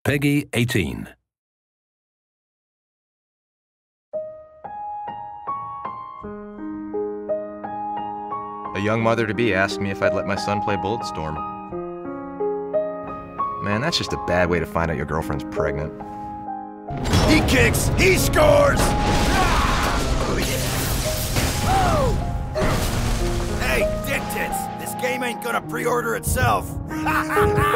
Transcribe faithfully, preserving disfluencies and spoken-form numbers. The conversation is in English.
Peggy eighteen. A young mother-to-be asked me if I'd let my son play Bulletstorm. Man, that's just a bad way to find out your girlfriend's pregnant. He kicks! He scores! Hey, dick tits! This game ain't gonna pre-order itself!